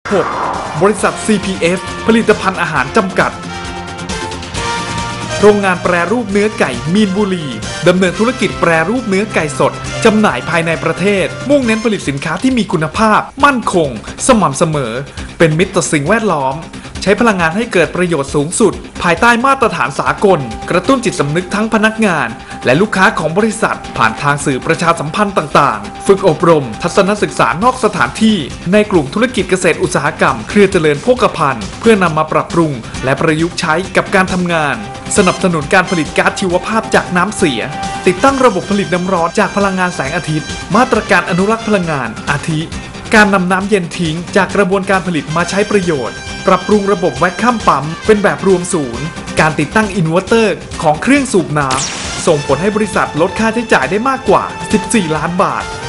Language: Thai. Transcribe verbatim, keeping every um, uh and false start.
หก บริษัท ซี พี เอฟ ผลิตภัณฑ์อาหารจำกัดโรงงานแปรรูปเนื้อไก่มีนบุรีดำเนินธุรกิจแปรรูปเนื้อไก่สดจำหน่ายภายในประเทศมุ่งเน้นผลิตสินค้าที่มีคุณภาพมั่นคงสม่ำเสมอเป็นมิตรต่อสิ่งแวดล้อมใช้พลังงานให้เกิดประโยชน์สูงสุดภายใต้มาตรฐานสากลกระตุ้นจิตสำนึกทั้งพนักงานและลูกค้าของบริษัทผ่านทางสื่อประชาสัมพันธ์ต่างๆฝึกอบรมทัศนศึกษานอกสถานที่ในกลุ่มธุรกิจเกษตรอุตสาหกรรมเครือเจริญโภคภัณฑ์เพื่อนำมาปรับปรุงและประยุกต์ใช้กับการทำงานสนับสนุนการผลิตก๊าซชีวภาพจากน้ำเสียติดตั้งระบบผลิตน้ำร้อนจากพลังงานแสงอาทิตย์มาตรการอนุรักษ์พลังงานอาทิการนำน้ำเย็นทิ้งจากกระบวนการผลิตมาใช้ประโยชน์ปรับปรุงระบบแวคคัมปั๊มเป็นแบบรวมศูนย์การติดตั้งอินเวอร์เตอร์ของเครื่องสูบน้ำส่งผลให้บริษัทลดค่าใช้จ่ายได้มากกว่าสิบสี่ล้านบาท